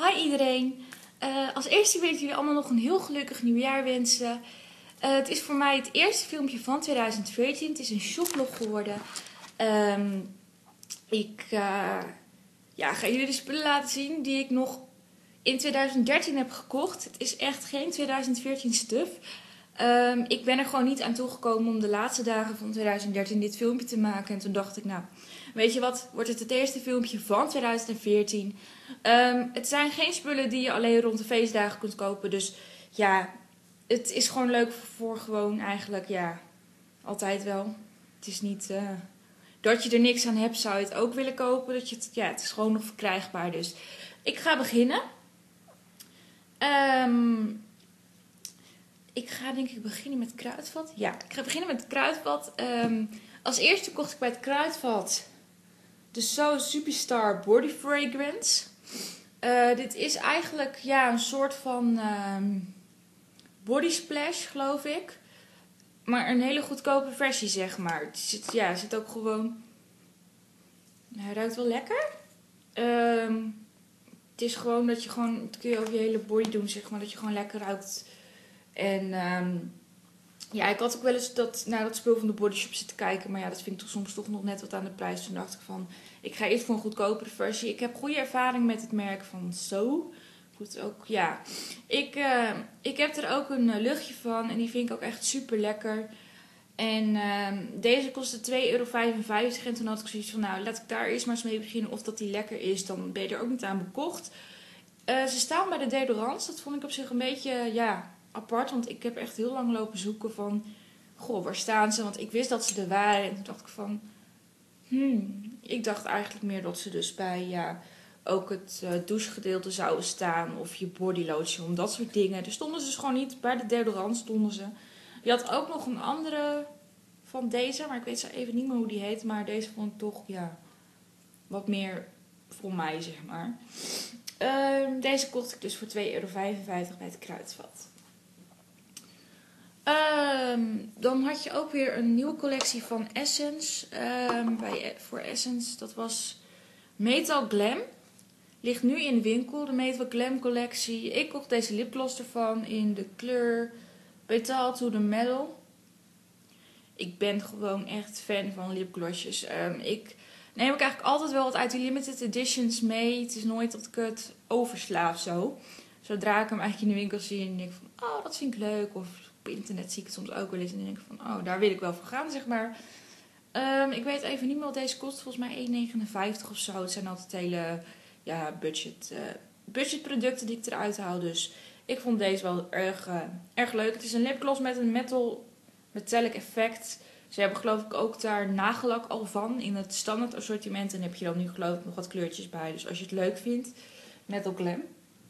Hi iedereen. Als eerste wil ik jullie allemaal nog een heel gelukkig nieuwjaar wensen. Het is voor mij het eerste filmpje van 2014. Het is een shoplog geworden. Ik ga jullie de spullen laten zien die ik nog in 2013 heb gekocht. Het is echt geen 2014 stuff. Ik ben er gewoon niet aan toegekomen om de laatste dagen van 2013 dit filmpje te maken. En toen dacht ik, nou, weet je wat, wordt het eerste filmpje van 2014. Het zijn geen spullen die je alleen rond de feestdagen kunt kopen. Dus ja, het is gewoon leuk voor gewoon eigenlijk, ja, altijd wel. Het is niet dat je er niks aan hebt, zou je het ook willen kopen. Het is gewoon nog verkrijgbaar. Dus ik ga beginnen. Ik ga denk ik beginnen met Kruidvat. Ja, ik ga beginnen met Kruidvat. Als eerste kocht ik bij het Kruidvat de So Superstar Body Fragrance. Dit is eigenlijk een soort van body splash, geloof ik. Maar een hele goedkope versie, zeg maar. Het zit ook gewoon... Hij ruikt wel lekker. Het is gewoon dat je gewoon... Het kun je over je hele body doen, zeg maar. Dat je gewoon lekker ruikt. En ik had ook wel eens naar dat spul van de Body Shop zitten kijken. Maar ja, dat vind ik toch soms toch nog net wat aan de prijs. Toen dacht ik van, ik ga eerst voor een goedkopere versie. Ik heb goede ervaring met het merk van So. Goed ook, ja. Ik heb er ook een luchtje van. En die vind ik ook echt super lekker. En deze kostte €2,55. En toen had ik zoiets van, nou, laat ik daar eerst maar eens mee beginnen. Of dat die lekker is, dan ben je er ook niet aan bekocht. Ze staan bij de deodorants. Dat vond ik op zich een beetje, apart. Want ik heb echt heel lang lopen zoeken van... Goh, waar staan ze? Want ik wist dat ze er waren. En toen dacht ik van... Ik dacht eigenlijk meer dat ze dus bij ook het douchegedeelte zouden staan. Of je body lotion. Dat soort dingen. Er stonden ze dus gewoon niet. Bij de deodorant stonden ze. Je had ook nog een andere van deze. Maar ik weet zo even niet meer hoe die heet. Maar deze vond ik toch wat meer voor mij, zeg maar. Deze kocht ik dus voor €2,55 bij het Kruidvat. Dan had je ook weer een nieuwe collectie van Essence. Voor Essence, dat was Metal Glam. Ligt nu in de winkel, de Metal Glam collectie. Ik kocht deze lipgloss ervan in de kleur Petal to the Metal. Ik ben gewoon echt fan van lipglossjes. Ik neem ook eigenlijk altijd wel wat uit die limited editions mee. Het is nooit dat ik het oversla of zo. Zodra ik hem eigenlijk in de winkel zie en denk van, oh, dat vind ik leuk. Of op internet zie ik het soms ook wel eens en denk ik van, oh, daar wil ik wel voor gaan, zeg maar. Ik weet even niet meer wat deze kost. Volgens mij €1,59 of zo. Het zijn altijd hele budgetproducten die ik eruit haal. Dus ik vond deze wel erg leuk. Het is een lipgloss met een metallic effect. Ze hebben geloof ik ook daar nagellak al van in het standaard assortiment. En heb je dan nu geloof ik nog wat kleurtjes bij. Dus als je het leuk vindt, Metal Glam.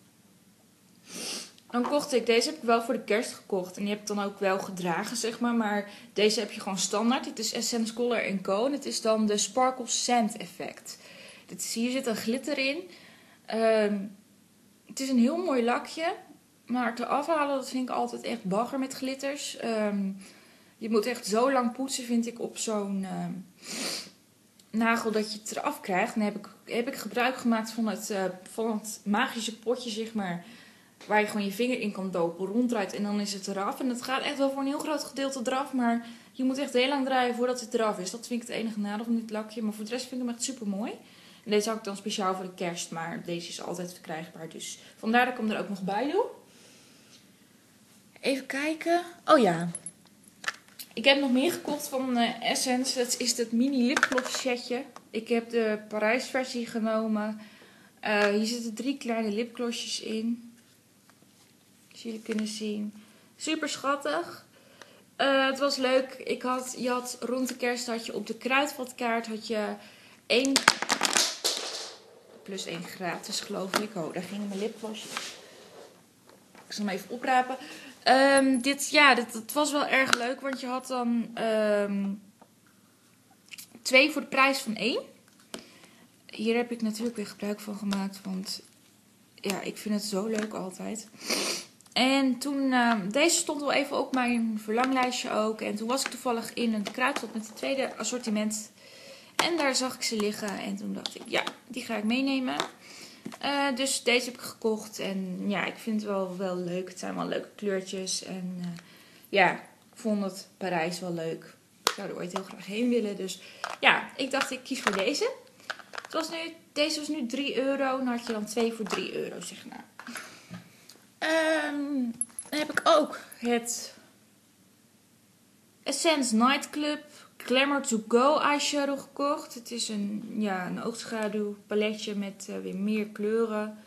Dan kocht ik, deze heb ik wel voor de kerst gekocht. En die heb ik dan ook wel gedragen, zeg maar. Maar deze heb je gewoon standaard. Dit is Essence Color Co. En het is dan de Sparkle Sand effect. Hier zit een glitter in. Het is een heel mooi lakje. Maar te afhalen, dat vind ik altijd echt bagger met glitters. Je moet echt zo lang poetsen, vind ik, op zo'n nagel dat je het eraf krijgt. Dan heb ik gebruik gemaakt van het magische potje, zeg maar. Waar je gewoon je vinger in kan dopen, ronddraait en dan is het eraf. En het gaat echt wel voor een heel groot gedeelte eraf. Maar je moet echt heel lang draaien voordat het eraf is. Dat vind ik het enige nadeel van dit lakje. Maar voor de rest vind ik hem echt super mooi. En deze had ik dan speciaal voor de kerst. Maar deze is altijd verkrijgbaar. Dus vandaar dat ik hem er ook nog bij doe. Even kijken. Oh ja. Ik heb nog meer gekocht van Essence. Dat is het mini lipgloss setje. Ik heb de Parijs versie genomen. Hier zitten 3 kleine lipglossjes in. Als jullie kunnen zien. Super schattig. Het was leuk. Je had rond de kerst had je op de Kruidvatkaart had je 1 plus 1 gratis, geloof ik. Oh, daar gingen mijn lipglossjes. Ik zal hem even oprapen. Het was wel erg leuk, want je had dan 2 voor de prijs van 1. Hier heb ik natuurlijk weer gebruik van gemaakt, want ik vind het zo leuk altijd. En toen, deze stond wel even op mijn verlanglijstje ook. En toen was ik toevallig in een Kruidvat met het tweede assortiment. En daar zag ik ze liggen. En toen dacht ik, die ga ik meenemen. Dus deze heb ik gekocht. En ja, ik vind het wel leuk. Het zijn wel leuke kleurtjes. En ja, ik vond het Parijs wel leuk. Ik zou er ooit heel graag heen willen. Dus ja, ik dacht ik kies voor deze. Deze was nu €3. Dan had je dan 2 voor €3, zeg maar. Dan heb ik ook het Essence Nightclub Glamour to Go eyeshadow gekocht. Het is een oogschaduw paletje met weer meer kleuren.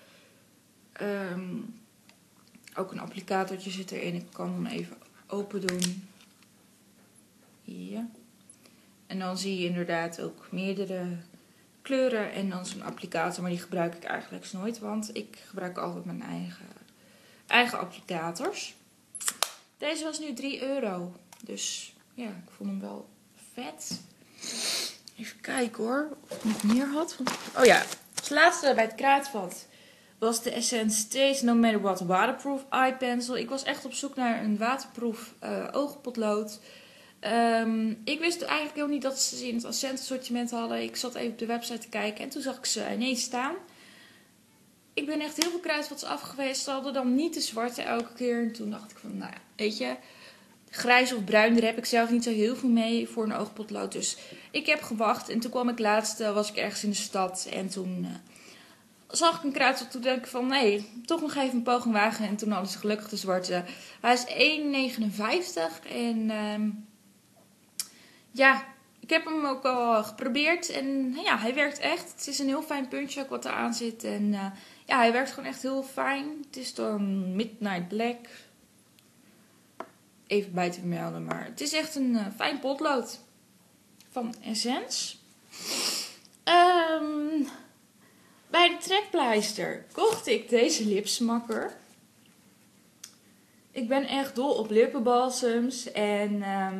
Ook een applicatortje zit erin. Ik kan hem even open doen. Ja. En dan zie je inderdaad ook meerdere kleuren en dan zo'n applicator. Maar die gebruik ik eigenlijk nooit, want ik gebruik altijd mijn eigen applicators. Deze was nu €3. Dus ja, ik vond hem wel vet. Even kijken hoor, of ik nog meer had. Oh ja, als laatste bij het kruidvat was de Essence Stays No Matter What Waterproof Eye Pencil. Ik was echt op zoek naar een waterproof oogpotlood. Ik wist eigenlijk helemaal niet dat ze in het Essence assortiment hadden. Ik zat even op de website te kijken en toen zag ik ze ineens staan. Ik ben echt heel veel kruidvats af geweest. Ze hadden dan niet de zwarte elke keer. En toen dacht ik van, nou ja, weet je, grijs of bruin, daar heb ik zelf niet zo heel veel mee voor een oogpotlood. Dus ik heb gewacht en toen kwam ik laatst, was ik ergens in de stad en toen zag ik een kruidvat. Toen dacht ik van, nee, toch nog even een poging wagen. En toen hadden ze gelukkig de zwarte. Hij is €1,59 en ja, ik heb hem ook al geprobeerd en ja, hij werkt echt. Het is een heel fijn puntje ook wat eraan zit en ja, hij werkt gewoon echt heel fijn. Het is dan Midnight Black. Even bij te vermelden, maar het is echt een fijn potlood van Essence. Bij de trekpleister kocht ik deze lipsmakker. Ik ben echt dol op lippenbalsems en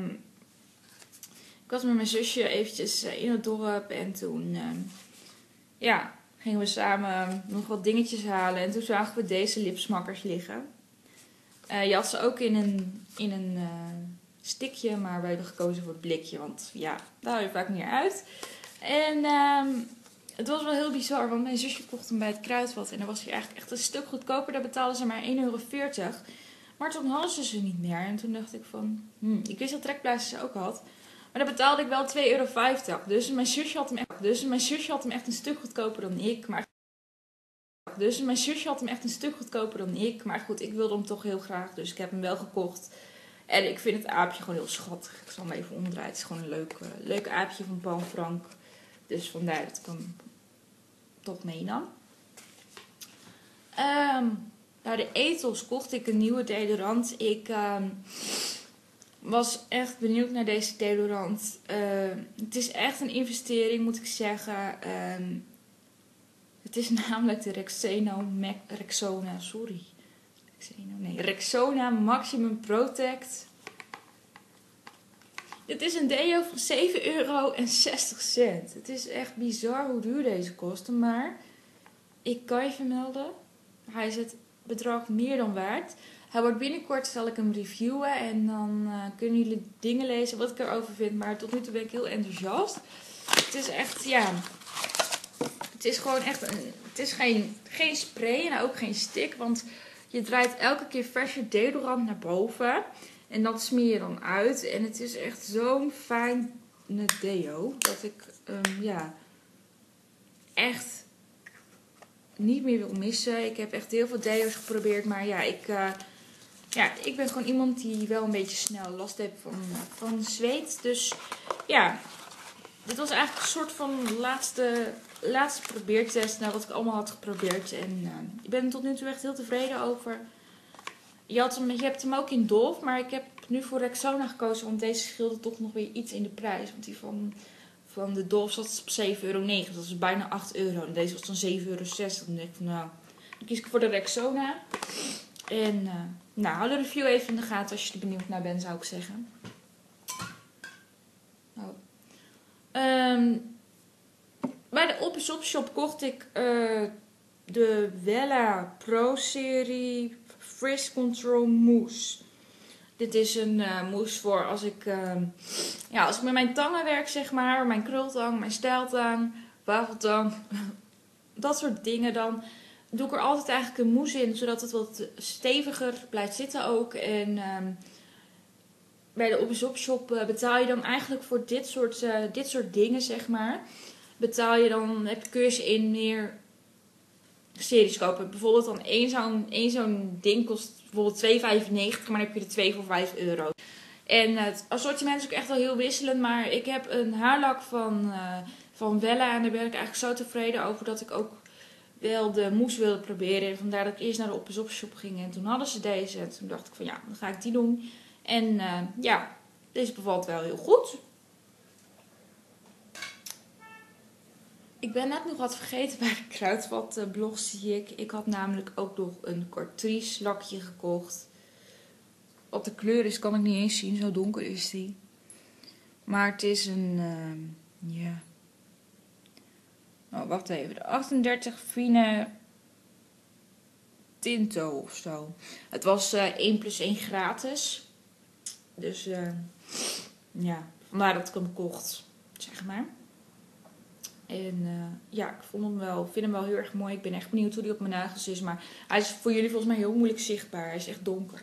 ik was met mijn zusje eventjes in het dorp en toen ja, gingen we samen nog wat dingetjes halen en toen zagen we deze lipsmakkers liggen. Je had ze ook in een stikje, maar we hebben gekozen voor het blikje, want ja, daar hou je vaak meer uit. En het was wel heel bizar, want mijn zusje kocht hem bij het kruidvat en dan was hij eigenlijk echt een stuk goedkoper. Daar betaalden ze maar €1,40. Maar toen hadden ze niet meer en toen dacht ik van, ik wist dat trekpleisters ze ook had. Maar dan betaalde ik wel €2,50. Dus mijn zusje had hem echt een stuk goedkoper dan ik. Maar goed, ik wilde hem toch heel graag. Dus ik heb hem wel gekocht. En ik vind het aapje gewoon heel schattig. Ik zal hem even omdraaien. Het is gewoon een leuk aapje van Paul Frank. Dus vandaar dat ik hem toch meenam. Bij de Ethos kocht ik een nieuwe deodorant. Ik was echt benieuwd naar deze deodorant. Het is echt een investering, moet ik zeggen. Het is namelijk de Rexona Maximum Protect. Dit is een deo van €7,60. Het is echt bizar hoe duur deze kosten, maar ik kan je vermelden, hij is het bedrag meer dan waard. Hij wordt binnenkort, zal ik hem reviewen en dan kunnen jullie dingen lezen wat ik erover vind. Maar tot nu toe ben ik heel enthousiast. Het is echt, ja, het is gewoon echt, het is geen spray en ook geen stick. Want je draait elke keer verse deodorant naar boven en dat smeer je dan uit. En het is echt zo'n fijne deo dat ik, ja, echt niet meer wil missen. Ik heb echt heel veel deo's geprobeerd, maar ja, ik ben gewoon iemand die wel een beetje snel last heeft van zweet. Dus ja, dit was eigenlijk een soort van laatste probeertest naar wat ik allemaal had geprobeerd. En ik ben er tot nu toe echt heel tevreden over. Je hebt hem ook in Dove, maar ik heb nu voor Rexona gekozen, want deze scheelde toch nog weer iets in de prijs. Want die van de Dove zat op €7,90. Dat is bijna €8. En deze was dan €7,60. Dan denk ik van, nou, dan kies ik voor de Rexona. En nou, hou de review even in de gaten als je er benieuwd naar bent, zou ik zeggen. Oh. Bij de Op Shop kocht ik de Wella Pro Serie Frizz Control Mousse. Dit is een mousse voor als ik met mijn tangen werk, zeg maar. Mijn krultang, mijn stijltang, wafeltang. dat soort dingen. Dan doe ik er altijd eigenlijk een mousse in, zodat het wat steviger blijft zitten ook. En bij de Op Shop betaal je dan eigenlijk voor dit soort dingen, zeg maar. Betaal je dan, kun je ze in meer series kopen. Bijvoorbeeld dan één zo'n ding kost bijvoorbeeld 2,95, maar dan heb je er 2 voor €5. En het assortiment is ook echt wel heel wisselend. Maar ik heb een haarlak van Wella. En daar ben ik eigenlijk zo tevreden over dat ik ook wel de mousse wilde proberen. En vandaar dat ik eerst naar de Op Shop ging. En toen hadden ze deze. En toen dacht ik van ja, dan ga ik die doen. En ja, deze bevalt wel heel goed. Ik ben net nog wat vergeten bij de kruidvat-blog, zie ik. Ik had namelijk ook nog een Catrice lakje gekocht. Wat de kleur is, kan ik niet eens zien. Zo donker is die. Maar het is een, ja. Oh, wacht even. De 38 Fine Tinto of zo. Het was 1+1 gratis. Dus, ja. Vandaar dat ik hem kocht, zeg maar. En ja, ik vind hem wel heel erg mooi. Ik ben echt benieuwd hoe die op mijn nagels is. Maar hij is voor jullie volgens mij heel moeilijk zichtbaar. Hij is echt donker.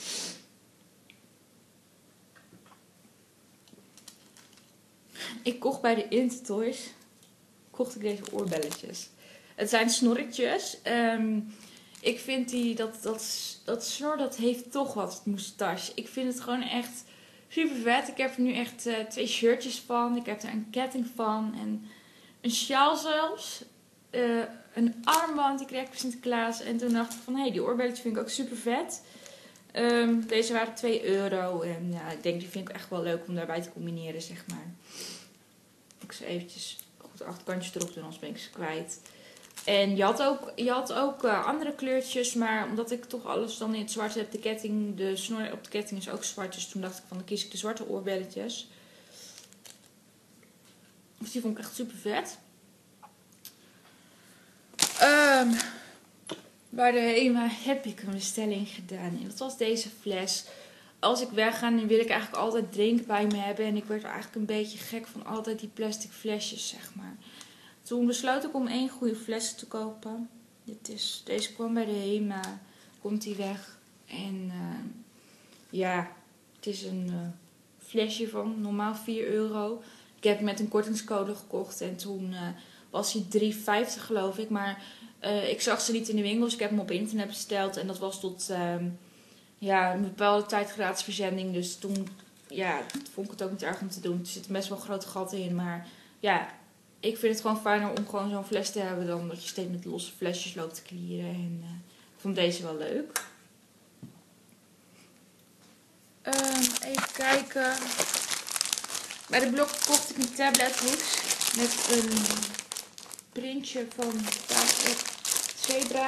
Ik kocht bij de Intertoys deze oorbelletjes. Het zijn snorretjes. Ik vind dat snor, dat heeft toch wat moustache. Ik vind het gewoon echt super vet. Ik heb er nu echt 2 shirtjes van. Ik heb er een ketting van. En een sjaal zelfs. Een armband die kreeg ik voor Sinterklaas. En toen dacht ik van, hé, die oorbelletjes vind ik ook super vet. Deze waren €2. En ja, ik denk, die vind ik echt wel leuk om daarbij te combineren, zeg maar. Ik zal eventjes goed de achterkantjes erop doen, anders ben ik ze kwijt. En je had ook andere kleurtjes, maar omdat ik toch alles dan in het zwart heb, de snor op de ketting is ook zwart. Dus toen dacht ik van, dan kies ik de zwarte oorbelletjes. Dus die vond ik echt super vet. Bij de HEMA heb ik een bestelling gedaan. En dat was deze fles. Als ik wegga, dan wil ik eigenlijk altijd drink bij me hebben. En ik werd eigenlijk een beetje gek van altijd die plastic flesjes, zeg maar. Toen besloot ik om 1 goede fles te kopen. Deze kwam bij de HEMA. Komt die weg. En ja, het is een flesje van normaal €4. Ik heb hem met een kortingscode gekocht. En toen was hij €3,50 geloof ik. Maar ik zag ze niet in de winkels. Ik heb hem op internet besteld. En dat was tot een bepaalde tijd gratis verzending. Dus toen vond ik het ook niet erg om te doen. Er zitten best wel grote gaten in. Maar ja, ik vind het gewoon fijner om gewoon zo'n fles te hebben. Dan dat je steeds met losse flesjes loopt te klieren. En ik vond deze wel leuk. Even kijken. Bij de blok kocht ik een tablethoes. Met een printje van Zebra.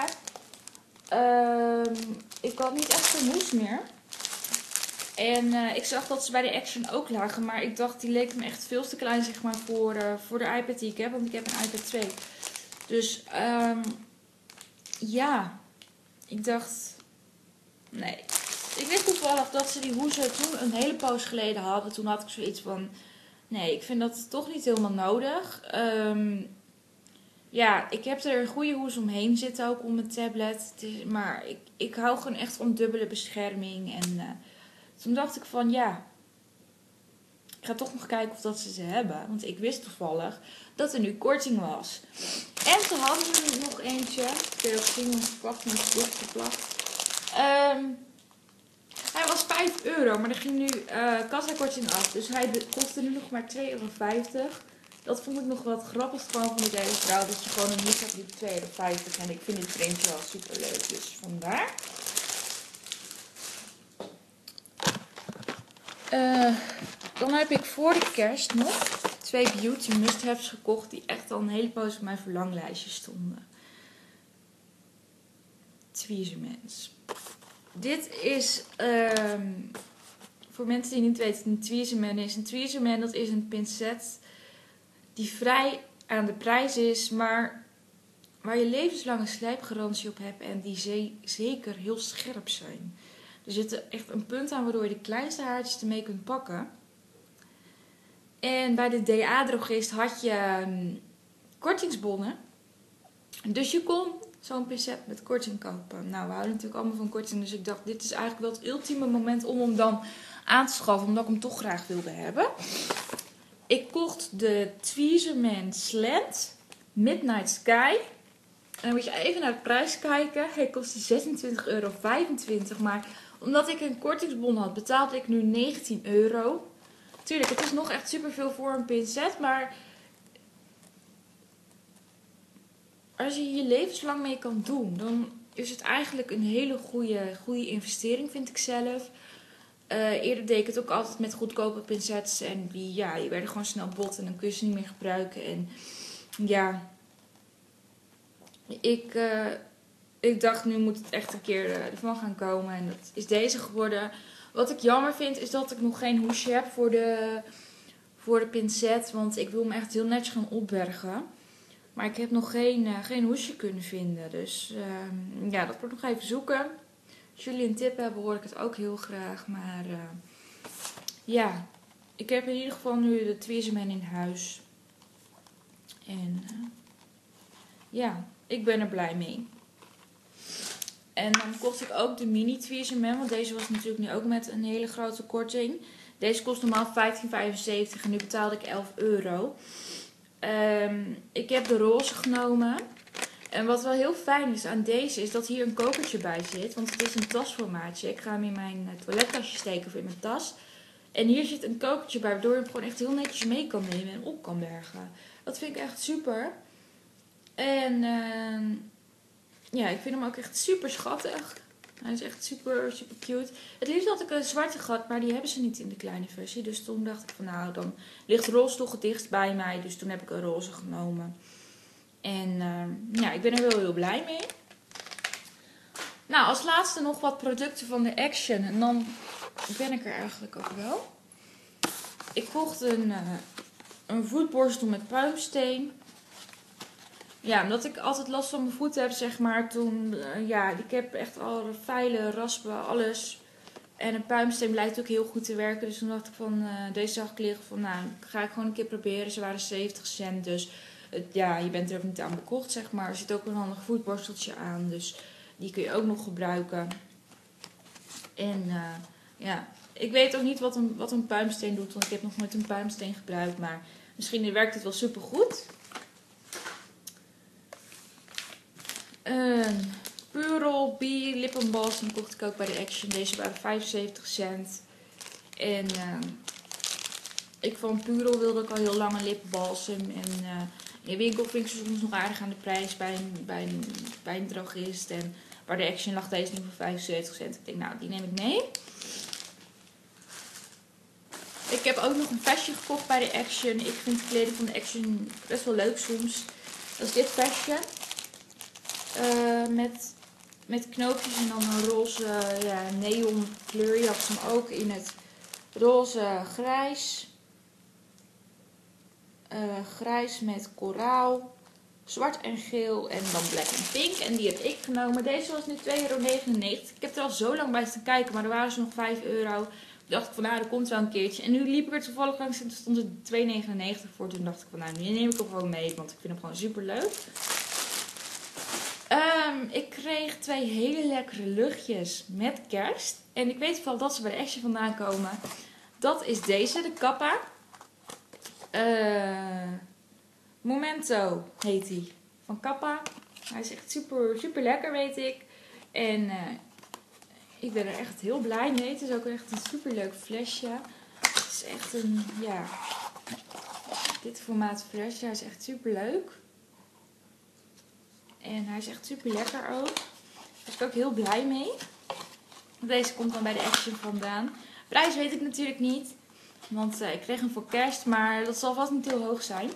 Ik had niet echt veel mousse meer. En ik zag dat ze bij de Action ook lagen. Maar ik dacht, die leek me echt veel te klein, zeg maar, voor de iPad die ik heb. Want ik heb een iPad 2. Dus ja, ik dacht, nee. Ik wist toevallig dat ze die hoesen toen een hele poos geleden hadden. Toen had ik zoiets van, nee, ik vind dat toch niet helemaal nodig. Ja, ik heb er een goede hoes omheen zitten ook om mijn tablet. Maar ik hou gewoon echt van dubbele bescherming. En toen dacht ik van ja, ik ga toch nog kijken of dat ze hebben. Want ik wist toevallig dat er nu korting was. En ze hadden er nog eentje. Ik weet ook zien, want ik wacht met het geplakt. Hij was €5, maar er ging nu kassakorting af. Dus hij kostte nu nog maar €2,50. Dat vond ik nog wat grappig gewoon van deze vrouw. Dat je gewoon een hoes hebt die €2,50. En ik vind dit printje wel super leuk. Dus vandaar. Dan heb ik voor de kerst nog 2 beauty must-haves gekocht. Die echt al een hele poos op mijn verlanglijstje stonden. Tweezermans. Dit is voor mensen die niet weten een tweezerman is. Een tweezerman, dat is een pincet die vrij aan de prijs is, maar waar je levenslange slijpgarantie op hebt en die zeker heel scherp zijn. Er zit echt een punt aan waardoor je de kleinste haartjes ermee kunt pakken. En bij de DA-drogist had je kortingsbonnen. Dus je kon zo'n pincet met korting kopen. Nou, we houden natuurlijk allemaal van korting. Dus ik dacht, dit is eigenlijk wel het ultieme moment om hem dan aan te schaffen. Omdat ik hem toch graag wilde hebben. Ik kocht de Tweezerman Slant Midnight Sky. En dan moet je even naar de prijs kijken. Hij kostte €26,25. Maar omdat ik een kortingsbon had, betaalde ik nu €19. Tuurlijk, het is nog echt superveel voor een pincet. Maar als je hier levenslang mee kan doen, dan is het eigenlijk een hele goede investering, vind ik zelf. Eerder deed ik het ook altijd met goedkope pincets. En die werden gewoon snel bot en dan kun je ze niet meer gebruiken. En ja, ik dacht, nu moet het echt een keer ervan gaan komen. En dat is deze geworden. Wat ik jammer vind, is dat ik nog geen hoesje heb voor de pincet. Want ik wil hem echt heel netjes gaan opbergen. Maar ik heb nog geen hoesje kunnen vinden. Dus dat wordt nog even zoeken. Als jullie een tip hebben, hoor ik het ook heel graag. Maar ik heb in ieder geval nu de Tweezerman in huis. En ik ben er blij mee. En dan kocht ik ook de mini Tweezerman. Want deze was natuurlijk nu ook met een hele grote korting. Deze kost normaal €15,75 en nu betaalde ik €11. Ik heb de roze genomen. En wat wel heel fijn is aan deze, is dat hier een kokertje bij zit. Want het is een tasformaatje. Ik ga hem in mijn toilettasje steken of in mijn tas. En hier zit een kokertje bij, waardoor je hem gewoon echt heel netjes mee kan nemen en op kan bergen. Dat vind ik echt super. En ik vind hem ook echt super schattig. Hij is echt super, super cute. Het liefst had ik een zwarte gat, maar die hebben ze niet in de kleine versie. Dus toen dacht ik van nou, dan ligt roze toch het dichtst bij mij. Dus toen heb ik een roze genomen. En ik ben er wel heel blij mee. Nou, als laatste nog wat producten van de Action. En dan ben ik er eigenlijk ook wel. Ik kocht een voetborstel met puimsteen. Ja, omdat ik altijd last van mijn voeten heb, zeg maar. Toen, ik heb echt al veilen, raspen, alles. En een puimsteen blijkt ook heel goed te werken. Dus toen dacht ik van, deze zag ik liggen van, nou, ga ik gewoon een keer proberen. Ze waren 70 cent, dus je bent er ook niet aan bekocht, zeg maar. Er zit ook een handig voetborsteltje aan, dus die kun je ook nog gebruiken. En ik weet ook niet wat een puimsteen doet, want ik heb nog nooit een puimsteen gebruikt. Maar misschien werkt het wel super goed. Purel Bee lippenbalsem kocht ik ook bij de Action. Deze waren 75 cent. En ik van Purel wilde ik al heel lang een lippenbalsem. En in de winkel vind ik ze soms nog aardig aan de prijs bij een drogist. En bij de Action lag deze nu voor 75 cent. Ik denk, nou, die neem ik mee. Ik heb ook nog een vestje gekocht bij de Action. Ik vind de kleding van de Action best wel leuk soms. Dat is dit vestje. Met knoopjes en dan een roze neon kleur. Je had hem ook in het roze grijs. Grijs met koraal. Zwart en geel en dan black en pink. En die heb ik genomen. Deze was nu €2,99. Ik heb er al zo lang bij staan kijken, maar er waren ze nog €5. Toen dacht ik van nou, dat komt wel een keertje. En nu liep ik er toevallig langs en toen stond er €2,99 voor. Toen dacht ik van nou, nu neem ik hem gewoon mee, want ik vind hem gewoon super leuk. Ik kreeg 2 hele lekkere luchtjes met kerst. En ik weet wel dat ze bij de Action vandaan komen. Dat is deze, de Kappa. Momento heet hij. Van Kappa. Hij is echt super, super lekker, weet ik. En ik ben er echt heel blij mee. Het is ook echt een super leuk flesje. Het is echt een, dit formaat flesje. Hij is echt super leuk. En hij is echt super lekker ook. Daar ben ik ook heel blij mee. Deze komt dan bij de Action vandaan. Prijs weet ik natuurlijk niet. Want ik kreeg hem voor kerst. Maar dat zal vast niet heel hoog zijn.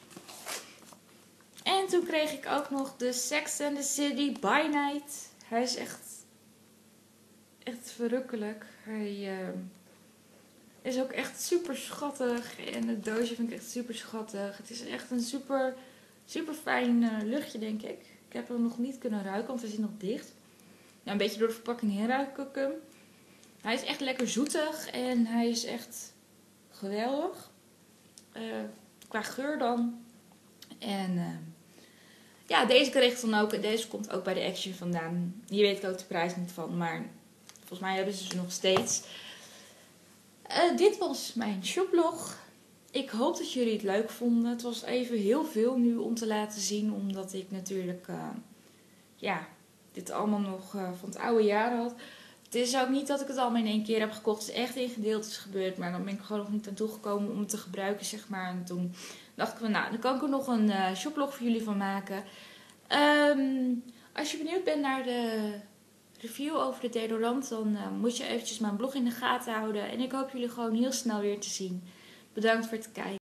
En toen kreeg ik ook nog de Sex and the City by Night. Hij is echt verrukkelijk. Hij is ook echt super schattig. En het doosje vind ik echt super schattig. Het is echt een super, super fijn luchtje, denk ik. Ik heb hem nog niet kunnen ruiken, want hij zit nog dicht. Ja, een beetje door de verpakking heen ruik ik hem. Hij is echt lekker zoetig en hij is echt geweldig. Qua geur dan. En ja, deze kreeg ik dan ook. En deze komt ook bij de Action vandaan. Hier weet ik ook de prijs niet van. Maar volgens mij hebben ze nog steeds. Dit was mijn shoplog. Ik hoop dat jullie het leuk vonden. Het was even heel veel nu om te laten zien. Omdat ik natuurlijk dit allemaal nog van het oude jaar had. Het is ook niet dat ik het allemaal in één keer heb gekocht. Het is echt in gedeeltes gebeurd. Maar dan ben ik gewoon nog niet aan toegekomen om het te gebruiken, zeg maar. En toen dacht ik van, nou, dan kan ik er nog een shoplog voor jullie van maken. Als je benieuwd bent naar de review over de deodorant, dan moet je eventjes mijn blog in de gaten houden. En ik hoop jullie gewoon heel snel weer te zien. Bedankt voor het kijken.